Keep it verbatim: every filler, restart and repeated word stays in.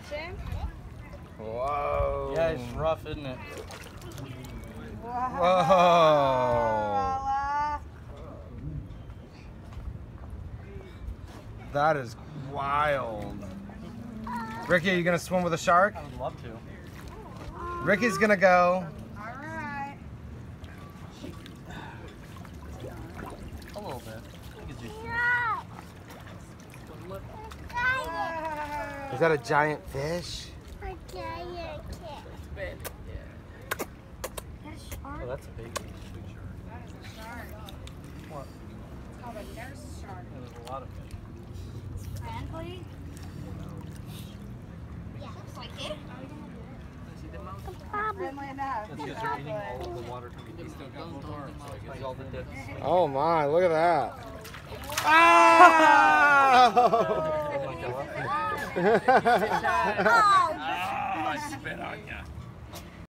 Watching? Whoa. Yeah, it's rough, isn't it? Whoa. That is wild. Ricky, are you going to swim with a shark? I would love to. Ricky's going to go. Alright. A little bit. You could do Is that a giant fish? Oh, that's a big one. That's a shark. What? It's called a nurse shark. Yeah, there's a lot of fish. Friendly? Looks like it. Friendly enough. That's because they're eating all of the water coming through those arms. So I guess all the dips. Oh my, look at that. Oh! Oh my God. Oh! I spit on ya.